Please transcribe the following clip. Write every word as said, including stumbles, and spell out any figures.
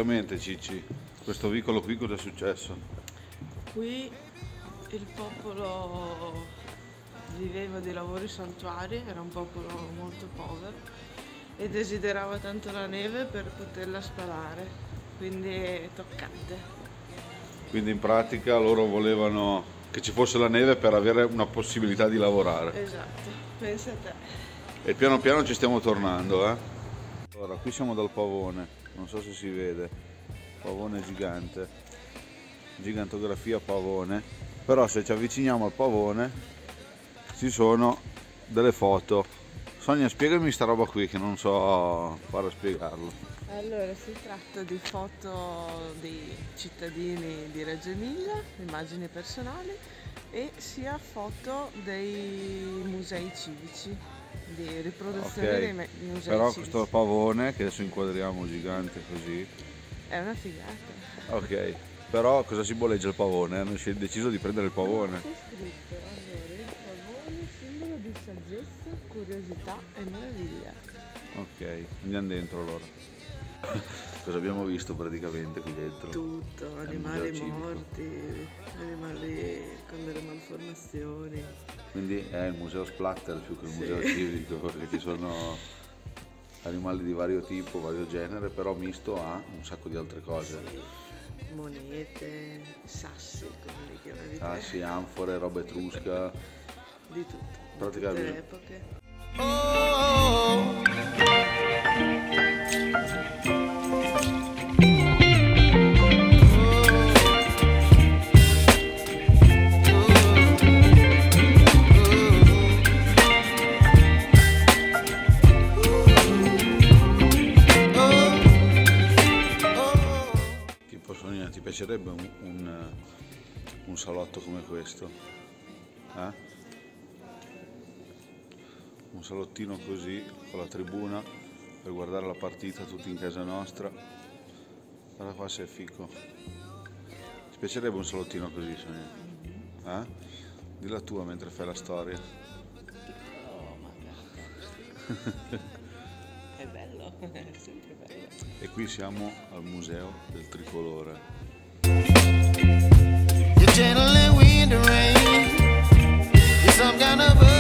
praticamente, Cicci, questo vicolo qui cosa è successo? Qui il popolo viveva di lavori saltuari, era un popolo molto povero e desiderava tanto la neve per poterla spalare, quindi è toccante. Quindi in pratica loro volevano che ci fosse la neve per avere una possibilità di lavorare. Esatto, pensa a te. E piano piano ci stiamo tornando, eh? Allora, qui siamo dal pavone, non so se si vede, pavone gigante, gigantografia pavone, però se ci avviciniamo al pavone ci sono delle foto. Sonia, spiegami sta roba qui che non so fare a spiegarlo. Allora, si tratta di foto dei cittadini di Reggio Emilia, immagini personali, e sia foto dei musei civici, di riproduzione Ok, dei me- di musei però civici. questo pavone che adesso inquadriamo gigante così, È una figata. ok, però cosa simboleggia il pavone? Hanno scel- deciso di prendere il pavone. C'è scritto, allora, il pavone, simbolo di saggezza, curiosità e meraviglia. Ok, andiamo dentro allora. Cosa abbiamo visto praticamente qui dentro? Tutto, È il animali museo civico. morti, animali con delle malformazioni. Quindi è il museo splatter più che il Sì. museo civico, perché ci sono animali di vario tipo, vario genere, però misto a un sacco di altre cose. Monete, sassi, come li chiamavi te? Sassi, anfore, roba etrusca. Di tutto, di tutte Praticamente. le epoche. Tipo Sonia, ti piacerebbe un, un, un salotto come questo? Eh? Un salottino così, con la tribuna, per guardare la partita tutti in casa nostra. Guarda qua se è fico. Ti piacerebbe un salottino così, Sonia? Eh? Di la tua mentre fai la storia. Oh, ma è bello, è sempre bello. E qui siamo al museo del tricolore. You're channeling wind and rain. You're some kind of a